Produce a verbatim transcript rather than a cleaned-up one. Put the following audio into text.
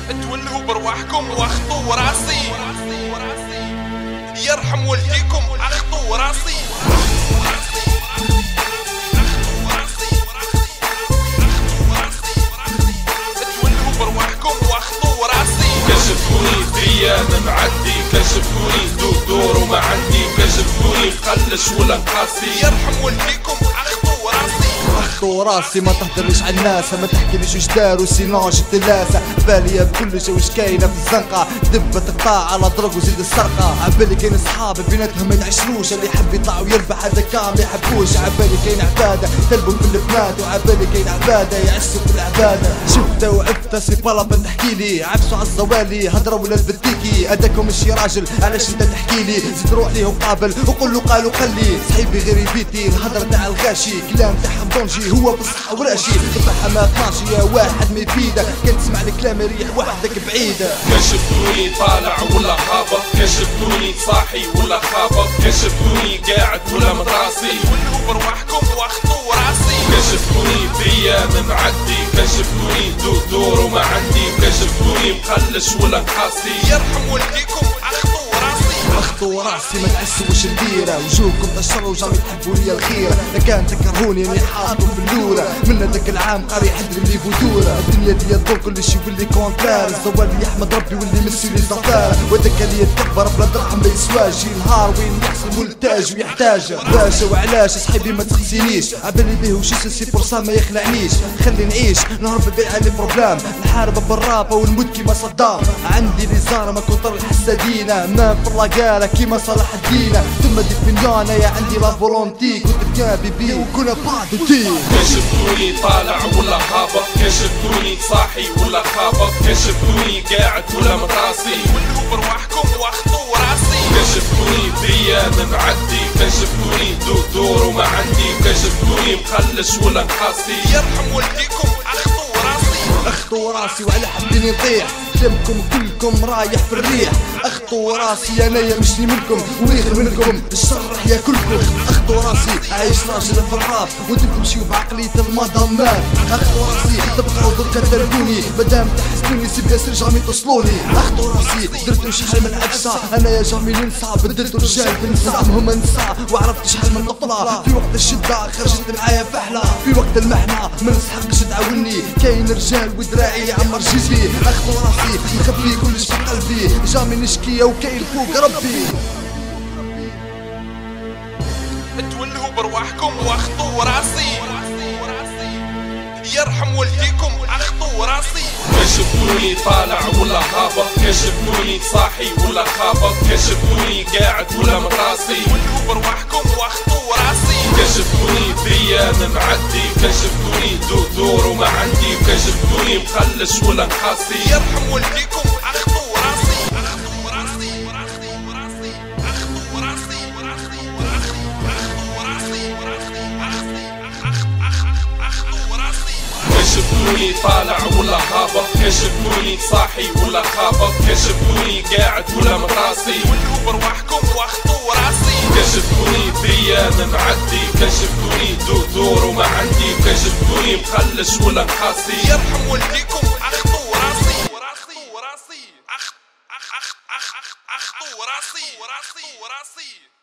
تولهوا برواحكم واخطوا راسي، يرحم والديكم اخطوا راسي. تولهوا برواحكم واخطوا راسي. كشفوني بايام معدي، كشفوني دور وما عندي، كشفوني مخلش ولا قاسي، يرحم والديكم اخطوا راسي. اخطو راسي ما تهدرليش على الناس، ما تحكيليش واش داروا سينون جبت اللاسة، باليا بكل شي واش كاينه في الزنقه، دبة تقطع على ضرب وزيد السرقه، عبالي كاين صحاب بيناتهم ما يتعشروش، اللي يحب يطلع ويربح هذاك ما يحبوش، عبالي كاين عباده تلبوا في البنات، وعبالي كاين عباده يعسوا في العباده، شفته وعفته سي بلا تحكيلي، عبسوا على الزوالي هضره ولا البديكي، هذاك ماشي راجل علاش انت تحكيلي، زيد روح ليه وقابل وقول له قالوا قلي، صحيبي غير يبيتي الهضره تاع الغاشي، كلام تاعهم دونجي هو بصحة وراشي، تبعها ما طناشي يا واحد ما يفيدك، كان تسمع الكلام يريح وحدك بعيدة. كشفتوني طالع ولا هابط، كشفتوني صاحي ولا خابط، كشفتوني قاعد ولا متراسي، تولهوا برواحكم واخطوا راسي. كشفتوني بايام معدي، كشفتوني دور وما عندي، كشفتوني مخلش ولا قاسي، يرحم والديكم اخطوا راسي. اخطو راسي ما تحسوش الديره، وجوهكم تشر وجامي تحبوا لي الخيره، لا كان تكرهوني اني حاطو في اللوره، من هذاك العام قاري يحد اللي فوتوره، الدنيا دي الدور كل شي يولي كونترار، الزوال يحمد ربي واللي مسي لي زفار، وذاك اللي يتكبر بلا درهم ما يسواش، النهار وين يحصل ملتاج ويحتاج، باشا وعلاش صحيبي ما تخزينيش، عبالي بيه وش سي بورسا ما يخلعنيش، خلي نعيش نهرب بيع لي بروبلام، نحارب بالرابه ونموت كيما صدام، عندي لي زاره ما كثر الحسادينه، ما في الرقاله كيما صلاح الدين، ثم دي فينيانا يا عندي لا فولونتي، كنت بيان بيبي وكنا بعض تي. كشفتوني طالع ولا هابط، كشفتوني صاحي ولا خابط، كشفتوني قاعد ولا متراسي، تولهوا برواحكم واخطوا راسي. كشفتوني بايام معدي، كشفتوني دور وما عندي، كشفتوني مخلش ولا قاسي، يرحم والديكم اخطوا راسي. اخطو راسي وعلى حبيني نطيح، كلامكم كلكم رايح في الريح، اخطو راسي انايا مشني منكم وغير منكم الشر ياكلكم، اخطو راسي عايش راجل في الراب وانتم تمشيو بعقلية المضامات، اخطو راسي تبقاو دركا تركوني، مادام تحسنوني سي بياسر جامي توصلوني، اخطو راسي درتو شحال من عكسة، انايا جامي ننسى بدلتو رجال بنسى، هما نسى وعرفت شحال من طفلة، في وقت الشدة خرجت معايا فحلة، في وقت المحنة ما نسحقش تعاوني، كاين رجال ودراعي يعمر جسمي، اخطو راسي نخبي كلش في قلبي، جامي نشكي وكاين فوق ربي. تولهوا برواحكم واخطوا راسي، يرحم والديكم اخطوا راسي. كشفتوني طالع ولا هابط، كشفتوني صاحي ولا خابط، كشفتوني قاعد ولا متراسي، تولهوا برواحكم واخطوا راسي. كشفتوني بايام معدي، كشفتوني دور وما عندي، كشفتوني مخلش ولا قاسي، يرحم والديكم اخطوا راسي. اخطوا راسي اخطوا راسي اخطوا راسي اخطوا راسي اخطوا راسي. كشفتوني طالع ولا هابط، كشفتوني صاحي ولا خابط، كشفتوني قاعد ولا متراسي، تولهوا برواحكم واخطوا راسي. كشفتوني بايام معدي، كشفتوني دور وما عندي، كشفتوني مخلش ولا قاسي، يرحم والديكم اخطوا راسي. اخطوا راسي اخ اخ اخ اخ اخطوا راسي راسي راسي.